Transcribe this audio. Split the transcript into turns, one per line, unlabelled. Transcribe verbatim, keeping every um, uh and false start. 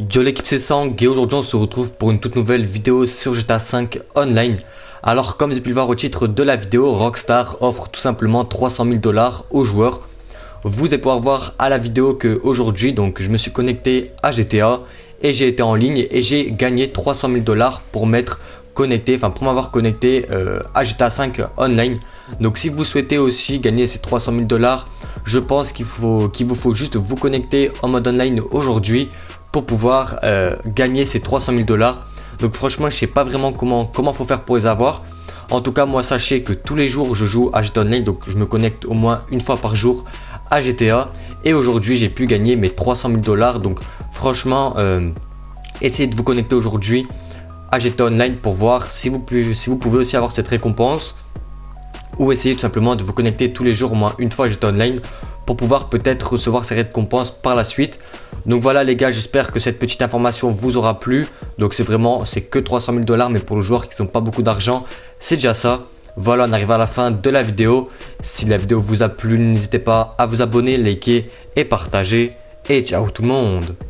Yo l'équipe c'est Sang et aujourd'hui on se retrouve pour une toute nouvelle vidéo sur G T A cinq Online. Alors comme vous avez pu le voir au titre de la vidéo, Rockstar offre tout simplement trois cent mille dollars aux joueurs. Vous allez pouvoir voir à la vidéo que aujourd'hui donc je me suis connecté à G T A et j'ai été en ligne et j'ai gagné trois cent mille dollars pour m'être connecté, enfin pour m'avoir connecté euh, à G T A cinq Online. Donc si vous souhaitez aussi gagner ces trois cent mille dollars, je pense qu'il faut qu'il vous faut juste vous connecter en mode online aujourd'hui pour pouvoir euh, gagner ces trois cent mille dollars. Donc franchement je sais pas vraiment comment comment faut faire pour les avoir. En tout cas moi sachez que tous les jours je joue à G T A Online, donc je me connecte au moins une fois par jour à G T A et aujourd'hui j'ai pu gagner mes trois cent mille dollars. Donc franchement euh, essayez de vous connecter aujourd'hui à G T A Online pour voir si vous, si vous pouvez aussi avoir cette récompense, ou essayez tout simplement de vous connecter tous les jours au moins une fois à G T A Online pour pouvoir peut-être recevoir ces récompenses par la suite. Donc voilà les gars, j'espère que cette petite information vous aura plu. Donc c'est vraiment, c'est que trois cent mille dollars, mais pour les joueurs qui n'ont pas beaucoup d'argent, c'est déjà ça. Voilà, on arrive à la fin de la vidéo. Si la vidéo vous a plu, n'hésitez pas à vous abonner, liker et partager. Et ciao tout le monde.